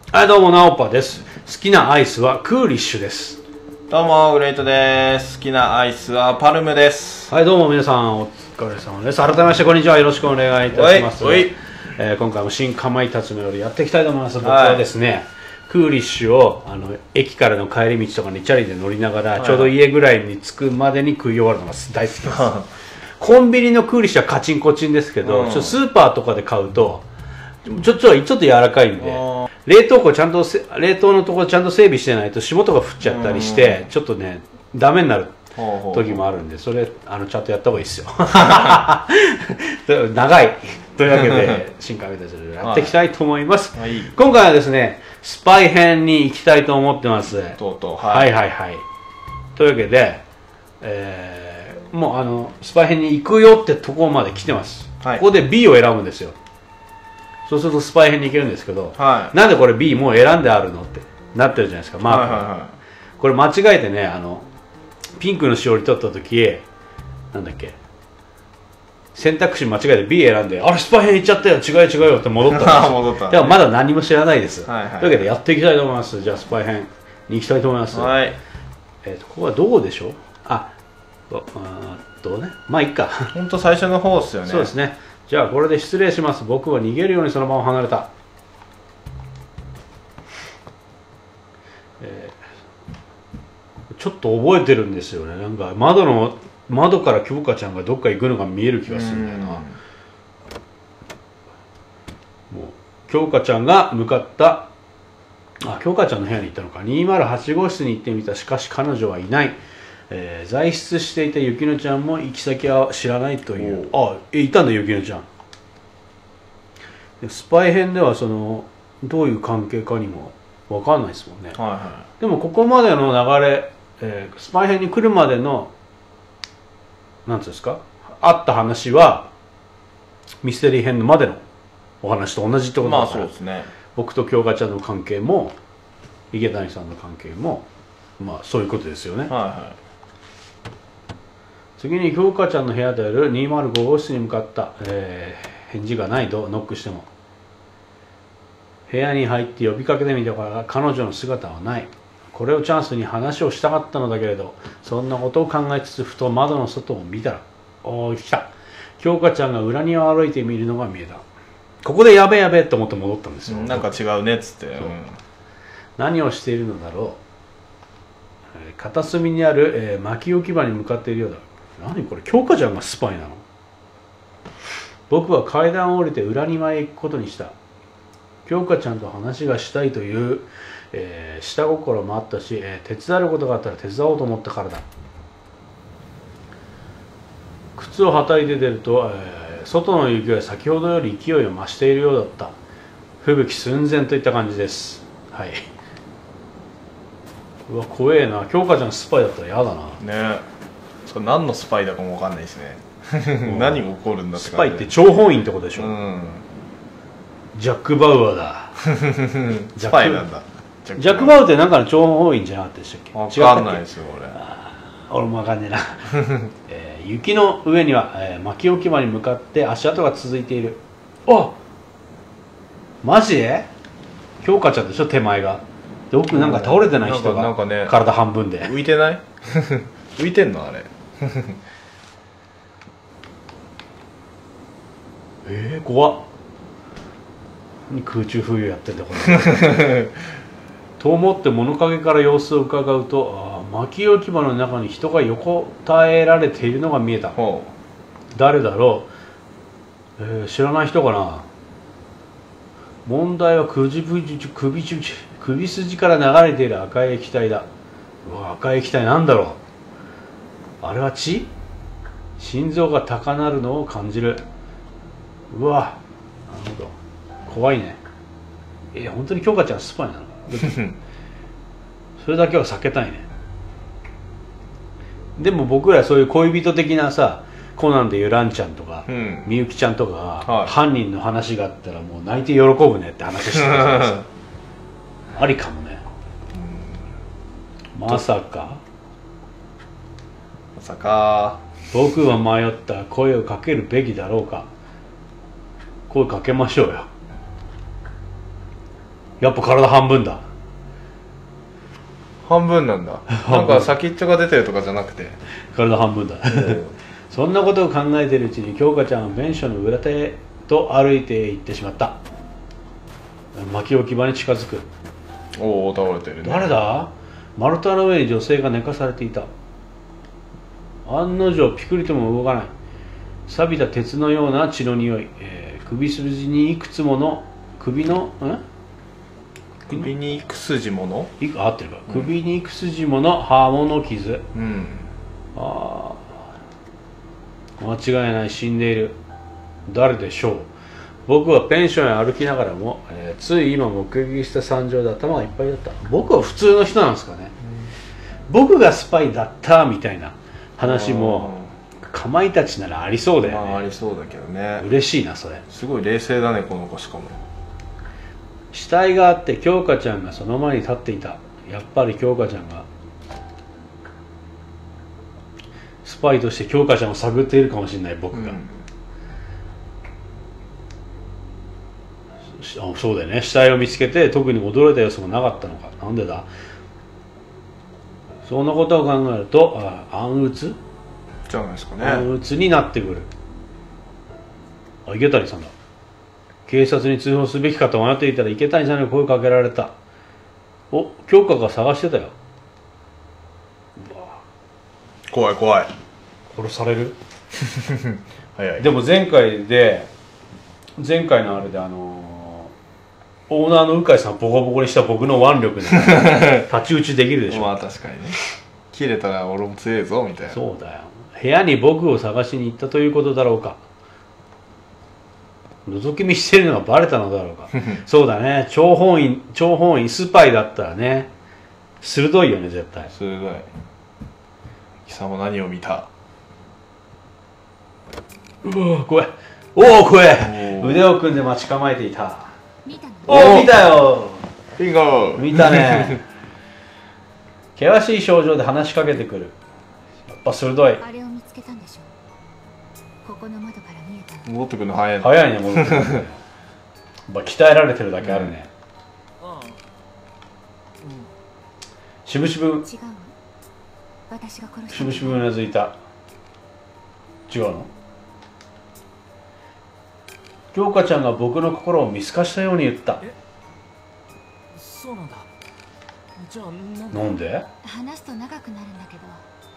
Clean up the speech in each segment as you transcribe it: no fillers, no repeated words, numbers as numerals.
はい、どうも、ナオパです。好きなアイスはクーリッシュです。 どうも、グレイトです。好きなアイスはパルムです。 はい、どうも皆さん、お疲れ様です。改めまして、こんにちは。よろしくお願いいたします。今回も新かまいたちのよりやっていきたいと思います。僕はですね、クーリッシュを駅からの帰り道とかにチャリで乗りながら、ちょうど家ぐらいに着くまでに食い終わるのが大好きです。コンビニのクーリッシュはカチンコチンですけど、スーパーとかで買うと、ちょっと柔らかいんで、冷凍のところちゃんと整備してないと霜とか降っちゃったりして、ちょっとね、ダメになる時もあるんで、それちゃんとやった方がいいですよ。長い。というわけで、新カメたちでやっていきたいと思います。今回はですね、スパイ編に行きたいと思ってます。はいはいはい。というわけで、もうスパイ編に行くよってところまで来てます。ここで B を選ぶんですよ。そうするとスパイ編に行けるんですけど、なんでこれ B もう選んであるのってなってるじゃないですか、マークが。これ間違えてね、ピンクのしおり取った時、なんだっけ、選択肢間違えて B 選んで、あれスパイ編行っちゃったよ、違う違うよって戻ったんですよ。でもまだ何も知らないです。というわけでやっていきたいと思います。じゃあスパイ編に行きたいと思います。ここはどこでしょう。まあいいか。 本当最初の方ですよね。 そうですね。じゃあこれで失礼します。僕は逃げるようにそのまま離れた。ちょっと覚えてるんですよね。なんか窓から京香ちゃんがどっか行くのが見える気がするんだよな。もう京香ちゃんが向かった京香ちゃんの部屋に行ったのか。208号室に行ってみた。しかし彼女はいない。在室していた雪乃ちゃんも行き先は知らないという。いたんだ雪乃ちゃん。スパイ編ではどういう関係かにも分かんないですもんね。でもここまでの流れ、スパイ編に来るまでの何ていうんですか、あった話はミステリー編のまでのお話と同じってことだから、僕と京香ちゃんの関係も池谷さんの関係もそういうことですよね。次に京香ちゃんの部屋である205号室に向かった。返事がないとノックしても、部屋に入って呼びかけてみたから彼女の姿はない。これをチャンスに話をしたかったのだけれど、そんなことを考えつつふと窓の外を見たら、来た。京香ちゃんが裏庭を歩いてみるのが見えた。ここでやべえやべえと思って戻ったんですよ。 なんか違うねっつって、 何をしているのだろう。片隅にある、薪置き場に向かっているようだ。何これ、京香ちゃんがスパイなの。僕は階段を降りて裏庭へ行くことにした。京香ちゃんと話がしたいという、下心もあったし、手伝えることがあったら手伝おうと思ったからだ。靴をはたいて出ると、外の雪は先ほどより勢いを増しているようだった。吹雪寸前といった感じです。はい。うわ、怖えな。京香ちゃんスパイだったら嫌だな。 ね。それ何のスパイだかも分かんないですね。何が起こるんだって。 スパイって諜報員ってことでしょ。ジャック・バウアーだ。 スパイなんだ。 ジャック・バウアーってなんかの諜報員じゃなかったでしたっけ。 分かんないですよ俺も分かんねえな。雪の上には、薪置き場に向かって足跡が続いている。マジで京香ちゃんでしょ、手前が。で奥なんか倒れてない人が体半分で浮いてない？浮いてんのあれ。 怖っ。空中浮遊やってんだこれ。と思って物陰から様子を伺うと、薪置き場の中に人が横たえられているのが見えた。誰だろう。知らない人かな。問題は首筋から流れている赤い液体だ。うわ、赤い液体なんだろう。あれは血？心臓が高鳴るのを感じる。うわ、なるほど。怖いね。本当に京香ちゃんスパイなの？それだけは避けたいね。でも僕らそういう恋人的なさ、コナンでいうランちゃんとか、みゆきちゃんとかが、犯人の話があったらもう泣いて喜ぶねって話してるじゃないですか。ありかもね。まさか僕は迷った。声をかけるべきだろうか。声かけましょうよ。 やっぱ体半分だ。 半分なんだ。なんか先っちょが出てるとかじゃなくて。 体半分だ。そんなことを考えているうちに京香ちゃんはベンションの裏手へと歩いて行ってしまった。薪置き場に近づく。 おお、倒れてるね。 誰だ？丸太の上に女性が寝かされていた。案の定ピクリとも動かない。錆びた鉄のような血の匂い、首筋にいくつもの首にいく筋もの合ってるか、首にいく筋もの刃物傷、ああ間違いない、死んでいる。誰でしょう。僕はペンションへ歩きながらも、つい今目撃した惨状で頭がいっぱいだった。僕は普通の人なんですかね、僕がスパイだったみたいな話もかまいたちならありそうだよね。 ありそうだけどね。 嬉しいなそれ。 すごい冷静だねこの子。しかも死体があって京香ちゃんがその前に立っていた。やっぱり京香ちゃんがスパイとして京香ちゃんを探っているかもしれない僕が、そうだよね。死体を見つけて特に驚いた様子もなかったのか。なんでだ。そんなことを考えると暗鬱じゃないですかね。 暗鬱になってくる。池谷さんだ。警察に通報すべきかと迷っていたら池谷さんに声をかけられた。お、京香が探してたよ。 怖い怖い。 殺される早い。 でも前回のあれでオーナーの鵜飼さんボコボコにした僕の腕力で太刀打ちできるでしょ。 まあ確かにね。切れたら俺も強いぞみたいな。 そうだよ。部屋に僕を探しに行ったということだろうか。覗き見してるのがバレたのだろうか。そうだね。諜報員スパイだったらね、鋭いよね絶対。 鋭い。貴様何を見た。 うわ怖い。おお怖い。腕を組んで待ち構えていた。おお見たよ。 ビンゴ。 見たね。険しい表情で話しかけてくる。やっぱ鋭い。 あれを見つけたんでしょう。ここの窓から見えた。 戻ってくるの早いね。 早いね戻ってくるね。やっぱ鍛えられてるだけあるね。しぶしぶ違うの。私が殺した。 しぶしぶうなずいた。違うの。京香ちゃんが僕の心を見透かしたように言った。 そうなんだ。じゃあなんで？ 話すと長くなるんだけど、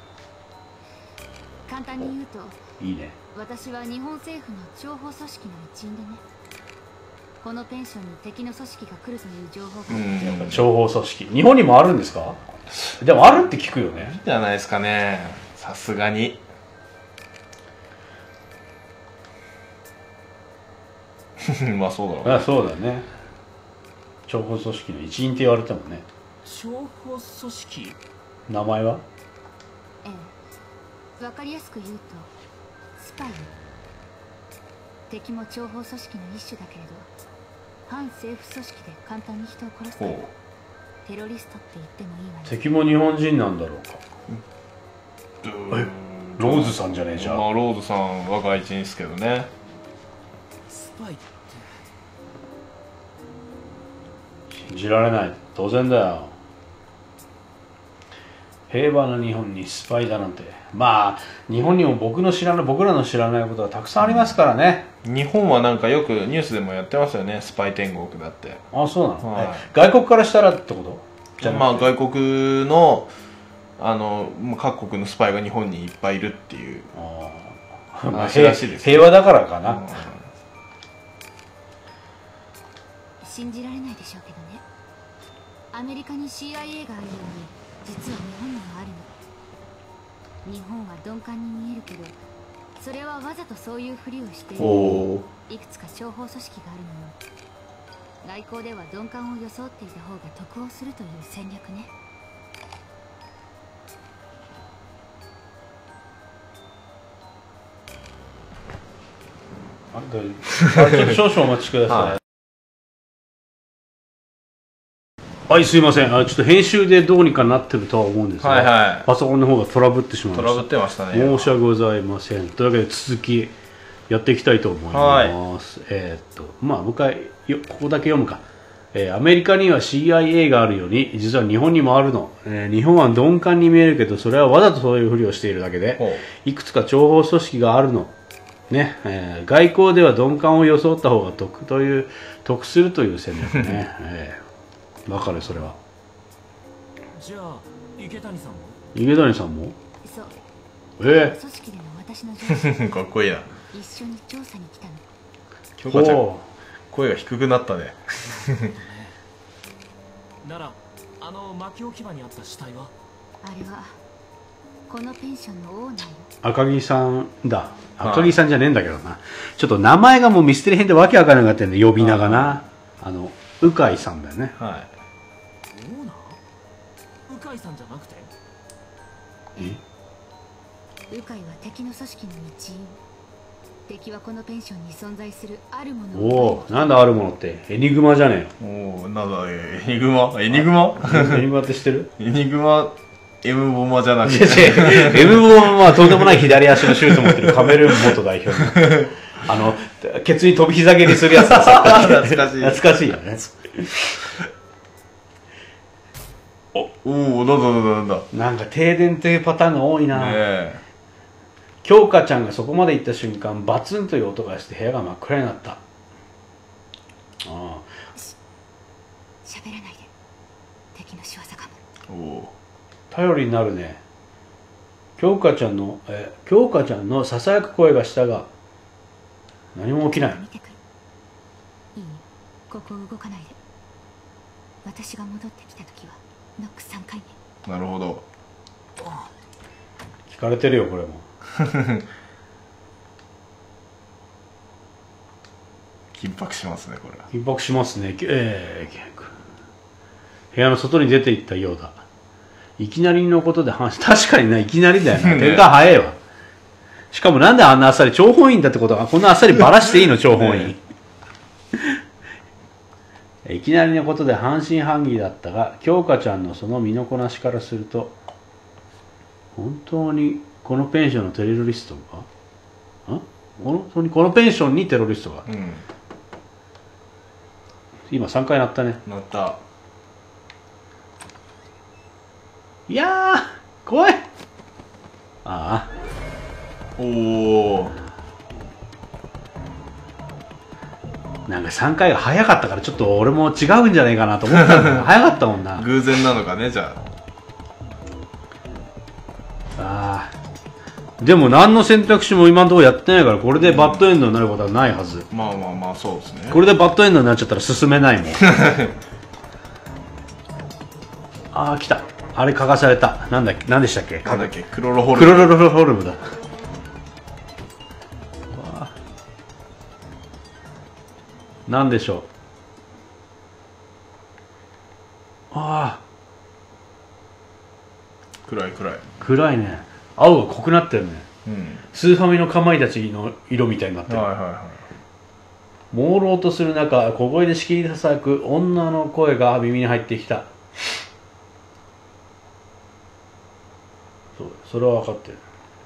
簡単に言うといいね。 私は日本政府の諜報組織の一員でね、このペンションに敵の組織が来るという情報がある。 諜報組織日本にもあるんですか？でもあるって聞くよね。 じゃないですかね。さすがに。まあそうだろうね。 あ、そうだね。諜報組織の一員って言われてもね。 諜報組織。 名前は？ええ、わかりやすく言うとスパイ。敵も諜報組織の一種だけれど、反政府組織で簡単に人を殺すというテロリストって言ってもいいわね。 敵も日本人なんだろうか。ローズさんじゃねえじゃん。 まあローズさんは外人ですけどね。 スパイって信じられない。当然だよ。平和な日本にスパイだなんて。まあ日本にも僕らの知らないことがたくさんありますからね。 日本はなんかよくニュースでもやってますよね。スパイ天国だって。 あ、そうなの、 はい外国からしたらってことじゃまあ外国の各国のスパイが日本にいっぱいいるっていう話らしいです。 平和だからかな、 信じられないでしょうけどね、アメリカに CIA があるように実は日本にもあるの。日本は鈍感に見えるけど、それはわざとそういうふりをしている。いくつか諜報組織があるのよ。外交では鈍感を装っていた方が得をするという戦略ね。 ちょっと少々お待ちください。はい、すいません。ちょっと編集でどうにかなってるとは思うんですが、パソコンの方がトラブってしまいました。 トラブってましたね。 申し訳ございません。というわけで続きやっていきたいと思います。まあもう一回ここだけ読むか。 アメリカには CIA があるように実は日本にもあるの、日本は鈍感に見えるけどそれはわざとそういうふりをしているだけでいくつか諜報組織があるの、ね外交では鈍感を装った方が得するという戦略ねわかるそれは。 じゃあ池谷さんも？ 池谷さんも？ そう組織での私の上司かっこいいな。 一緒に調査に来たの。 京香ちゃん声が低くなったね。 ならあの薪置き場にあった死体は？ あれはこのペンションのオーナーよ。 赤木さんだ。赤木さんじゃねえんだけどな。ちょっと名前がもうミステリー編でわけわからなくなってんだ、呼び名がな。鵜飼さんだよね。 はい。 オーナー？鵜飼さんじゃなくて？ 鵜飼は敵の組織の一員。敵はこのペンションに存在するあるものを。おお、なんだあるものって。エニグマじゃねえよ。おお、なんだエニグマ？エニグマ？ エニグマって知ってる？ エニグマ、M ボマじゃなくて。 M ボマはとんでもない左足のシュート持ってるカメルーン元代表の。ケツに飛び膝蹴りするやつだ。 懐かしい。 懐かしいよね。 おお、なんだ。 なんか停電というパターンが多いな。 ねえ。 京香ちゃんがそこまで行った瞬間バツンという音がして部屋が真っ暗になった。ああ。 喋らないで。敵の仕業かも。 おお。頼りになるね。京香ちゃんのささやく声がしたが何も起きない。 見てくる。いい？ここ動かないで。私が戻ってきた時はノック3回目。 なるほど。 聞かれてるよこれも。 緊迫しますねこれ。 緊迫しますね。部屋の外に出て行ったようだ。いきなりのことで話確かにないきなりだよな。展開早いわ。しかもなんであんなあっさり諜報員だってことはこんなあっさりバラしていいの諜報員。いきなりのことで半信半疑だったが京香ちゃんのその身のこなしからすると本当にこのペンションのテロリストがこのペンションにテロリストが、今3回鳴ったね。 鳴った。 いやー怖い。ああおお。 なんか3回が早かったからちょっと俺も違うんじゃないかなと思ったんだけど早かったもんな。 偶然なのかねじゃあ。でも何の選択肢も今のところやってないからこれでバッドエンドになることはないはず。 まあそうですね。 これでバッドエンドになっちゃったら進めないもん。ああ来た。あれ嗅がされた。何でしたっけ？ クロロホルムだ。なんでしょう。ああ暗いね。青が濃くなってるね。スーファミのかまいたちの色みたいになってる。朦朧とする中小声でしきりささやく女の声が耳に入ってきた。それは分かってる。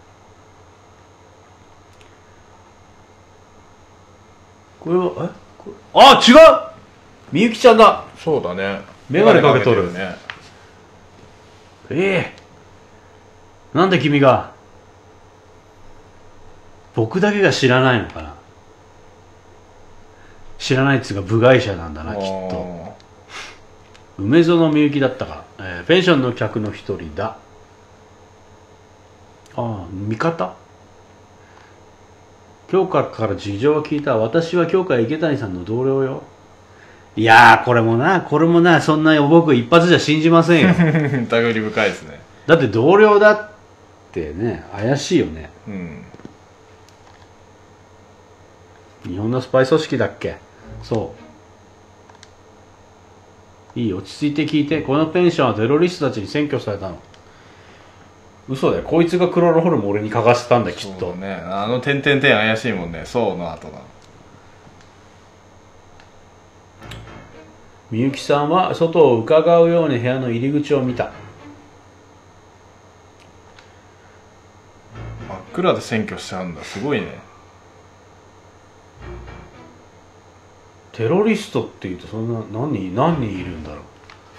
これは違うみゆきちゃんだ。 そうだね。 メガネかけとるね。なんで君が僕だけが知らないのかな。知らないっつうか部外者なんだなきっと。梅園みゆきだったか、ペンションの客の一人だ。味方。京香から事情を聞いた。私は京香や池谷さんの同僚よ。いやーこれもなそんな僕一発じゃ信じませんよ。 疑り深いですね。 だって同僚だってね怪しいよね。日本のスパイ組織だっけ。そういい落ち着いて聞いて。このペンションはテロリストたちに占拠されたの。嘘だよ。こいつがクロロホルム俺に嗅がせたんだきっと。 そうね。点々怪しいもんね。そうの後だ。 みゆきさんは外を伺うように部屋の入り口を見た。 真っ暗で占拠しちゃうんだ。すごいね。 テロリストっていうとそんな何人いるんだろ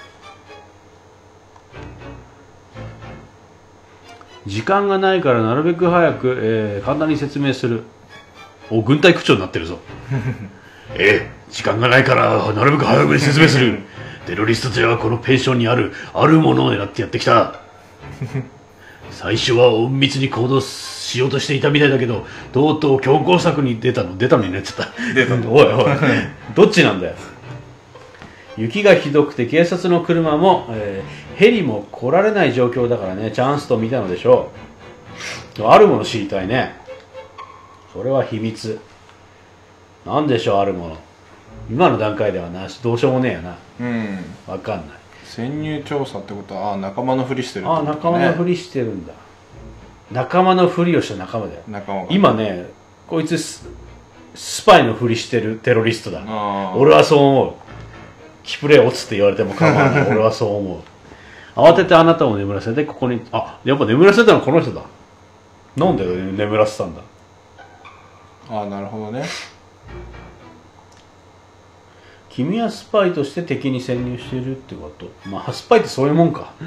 う。時間がないからなるべく早く、簡単に説明する。お、軍隊区長になってるぞ。時間がないからなるべく早く説明する。テロリストたちはこのペンションにあるものを狙ってやってきた。最初は隠密に行動しようとしていたみたいだけど、とうとう強硬策に出たのになっちゃった。おいおい、どっちなんだよ。雪がひどくて警察の車も、ヘリも来られない状況だからね、チャンスと見たのでしょう。あるもの知りたいね。それは秘密。なんでしょう、あるもの。今の段階ではなし、どうしようもねえよな。わかんない。 潜入調査ってことは、仲間のふりしてるってことね。 仲間のふりしてるんだ。仲間のふりをした仲間だよ。今ね、こいつスパイのふりしてるテロリストだ。俺はそう思う。キプレー落ちって言われても構わない。俺はそう思う。慌ててあなたを眠らせてここに、やっぱ眠らせたのはこの人だ。なんで眠らせたんだ。 なるほどね。 君はスパイとして敵に潜入しているってこと。スパイってそういうもんか。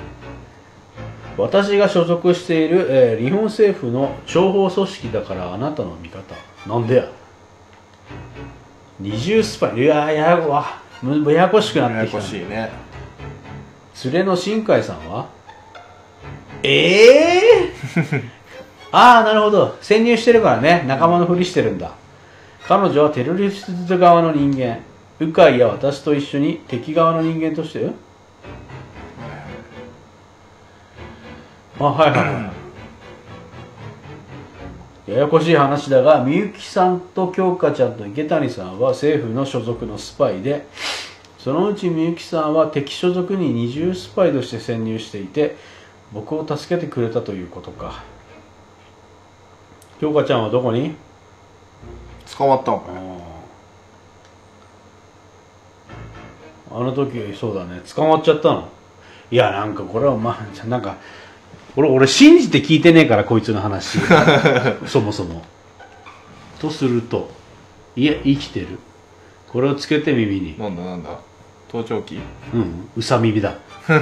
私が所属している、日本政府の諜報組織だからあなたの味方。なんでや。二重スパイ。ややこしくなってきた。ややこしいね。連れの新海さんはなるほど。潜入してるからね。仲間のふりしてるんだ。彼女はテロリスト側の人間。鵜飼や私と一緒に敵側の人間としてややこしい話だが、みゆきさんと京香ちゃんと池谷さんは政府の所属のスパイで、そのうちみゆきさんは敵所属に二重スパイとして潜入していて、僕を助けてくれたということか。京香ちゃんはどこに？ 捕まったのかね。 あの時そうだね、捕まっちゃったの。いや、なんかこれはなんか俺信じて聞いてねえから、こいつの話。そもそもとすると、いや、生きてる。これをつけて耳に。 なんだ盗聴器？ うさ耳だ。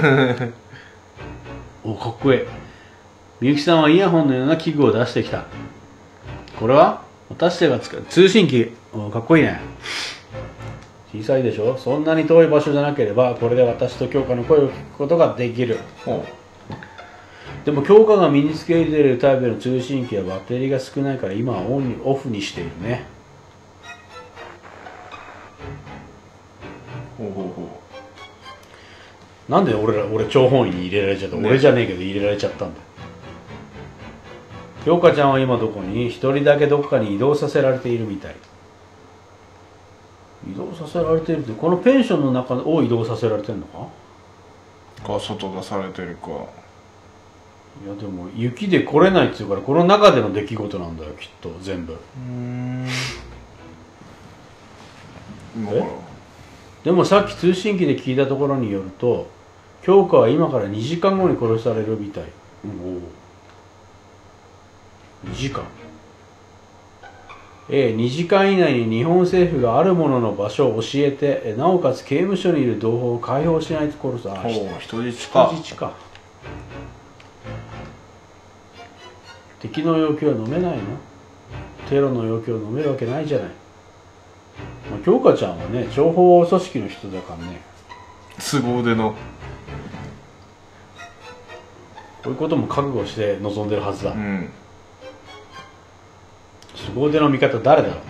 お、かっこいい。みゆきさんはイヤホンのような器具を出してきた。これは私たちが使う通信機。かっこいいね。小さいでしょ。そんなに遠い場所じゃなければこれで私と京香の声を聞くことができる。でも京香が身につけているタイプの通信機はバッテリーが少ないから今はオフにしているね。なんで俺諜報員に入れられちゃった、俺じゃねえけど入れられちゃったんだ。京香ちゃんは今どこに？一人だけどっかに移動させられているみたい。移動させられているって、このペンションの中を移動させられてるのか？ 外出されてるか。 いやでも雪で来れないっていうから、この中での出来事なんだよきっと全部。でもさっき通信機で聞いたところによると、京香は今から2時間後に殺されるみたい。2時間。2時間以内に日本政府があるものの場所を教えて、なおかつ刑務所にいる同胞を解放しないと殺す。 人質か。 人質か。敵の要求は飲めないの？テロの要求を飲めるわけないじゃない。京香ちゃんはね、諜報組織の人だからね。 凄腕の。 こういうことも覚悟して臨んでるはずだ。凄腕の味方誰だろう。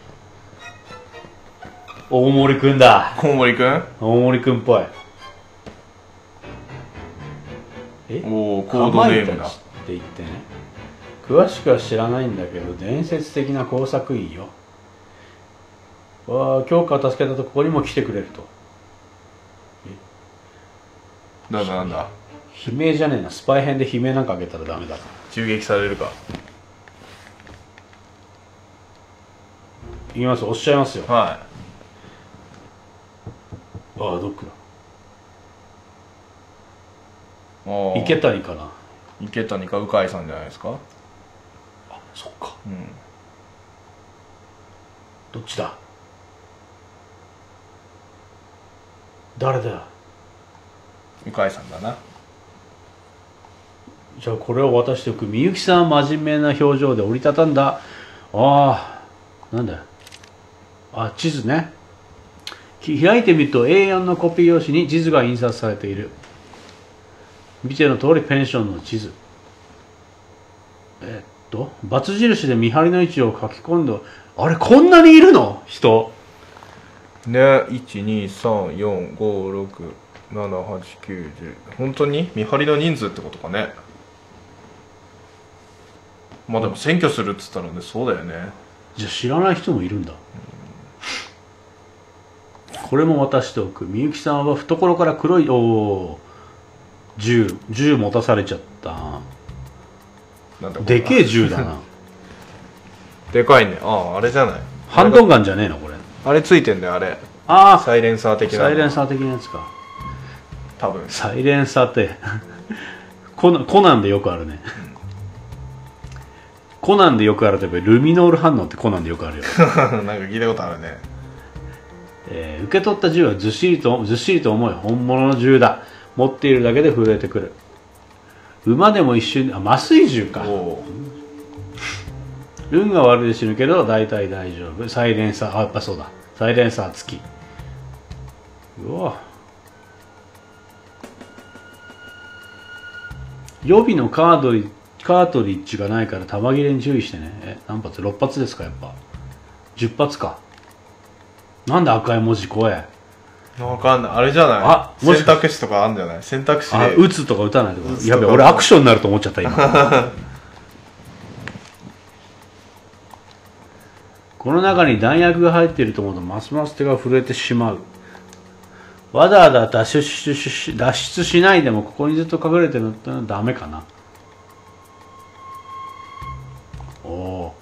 大森くんだ。 大森くん？ 大森くんっぽい。 コードネームだって言ってね。詳しくは知らないんだけど、伝説的な工作員よ。京香を助けたとここにも来てくれると。 なんだ悲鳴じゃねえな。スパイ編で悲鳴なんかあげたらダメだ。 銃撃されるか。 言います、おっしゃいますよ。 はい。 どっかだ。池谷かな。 池谷か鵜飼さんじゃないですか。 そっか。どっちだ。 誰だよ。 向井さんだな。 じゃあこれを渡しておく。みゆきさんは真面目な表情で折りたたんだ。ああ、なんだよ。あ、地図ね。開いてみると A4 のコピー用紙に地図が印刷されている。見ての通りペンションの地図。バツ印で見張りの位置を書き込んだ。あれ、こんなにいるの人。 ね、12345678910。本当に見張りの人数ってことかね。まあでも占拠するっつったらね、そうだよね。 じゃあ知らない人もいるんだ。これも渡しておく。みゆきさんは懐から黒い銃持たされちゃった。 なんだでけえ銃だな。 でかいね。ああ、あれじゃない。 ハンドガンじゃねえのこれ。 あれついてんだよ、あれ。 ああ、 サイレンサー的な。 サイレンサー的なやつか。 多分。 サイレンサーってコナンでよくあるね。コナンでよくあるといえばルミノール反応ってコナンでよくあるよ。 なんか聞いたことあるね。 受け取った銃はずっしりと重い。本物の銃だ。持っているだけで震えてくる。馬でも一瞬で、麻酔銃か。運が悪いで死ぬけど大体大丈夫。サイレンサー、やっぱそうだ。サイレンサー付き。うわ、予備のカートリッジがないから弾切れに注意してね。何発？6発ですか？やっぱ10発か。なんで赤い文字怖え。 わかんない。あれじゃない選択肢とかあるんじゃない選択肢で。 撃つとか撃たないとか。やべえ、俺アクションになると思っちゃった今。この中に弾薬が入っていると思うとますます手が震えてしまう。わざわざ脱出しないでもここにずっと隠れてるのはダメかな。おお、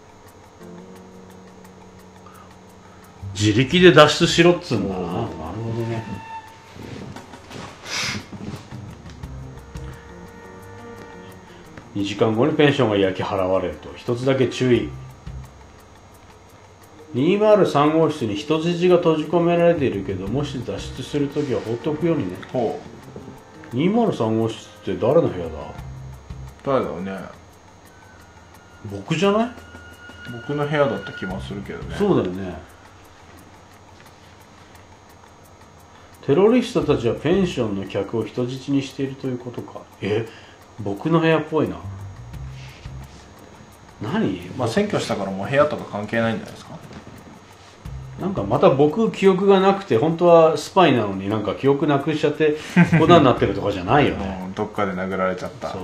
自力で脱出しろっつうんだな。なるほどね。2時間後にペンションが焼き払われると。一つだけ注意。203号室に人質が閉じ込められているけど、もし脱出するときは放っておくようにね。 ほう。203号室って誰の部屋だ？ 誰だろうね。 僕じゃない？ 僕の部屋だった気もするけどね。 そうだよね。テロリストたちはペンションの客を人質にしているということか。僕の部屋っぽいな。何？ まあ占拠したからもう部屋とか関係ないんじゃないですか。 なんかまた僕記憶がなくて、本当はスパイなのになんか記憶なくしちゃってこんなになってるとかじゃないよね。 どっかで殴られちゃった。 そう。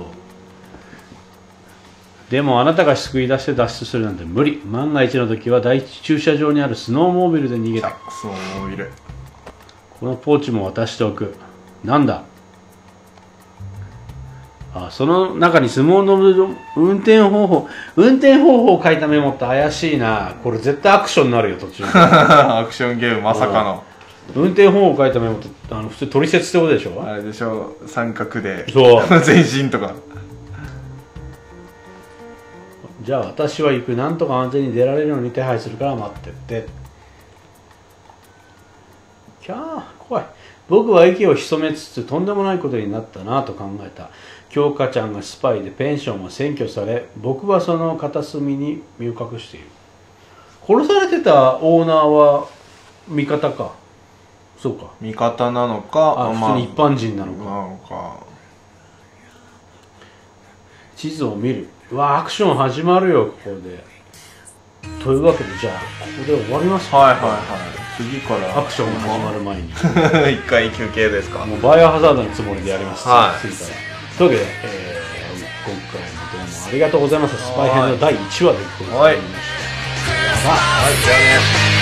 でもあなたが救い出して脱出するなんて無理。万が一の時は第一駐車場にあるスノーモービルで逃げた。 スノーモービル。 このポーチも渡しておく。なんだ？その中に相撲の運転方法を書いたメモって怪しいな。これ絶対アクションになるよ途中で。 アクションゲームまさかの。 運転方法を書いたメモって普通取説ってことでしょ？ あれでしょ、三角でそう全身とか。 じゃあ私は行く。なんとか安全に出られるように手配するから待ってって。キャー怖い。僕は息を潜めつつとんでもないことになったなと考えた。京香ちゃんがスパイでペンションは占拠され、僕はその片隅に身を隠している。殺されてたオーナーは味方か。そうか。 味方なのか、 普通に一般人なのか。地図を見る。うわ、アクション始まるよここで。というわけでじゃあここで終わりますか。 はいはいはい。次からアクションが始まる前に一回休憩ですか。 もうバイオハザードのつもりでやります。 はい。 次から。というわけで、今回もどうもありがとうございます。スパイ編の第1話でございました。 はい。じゃあね。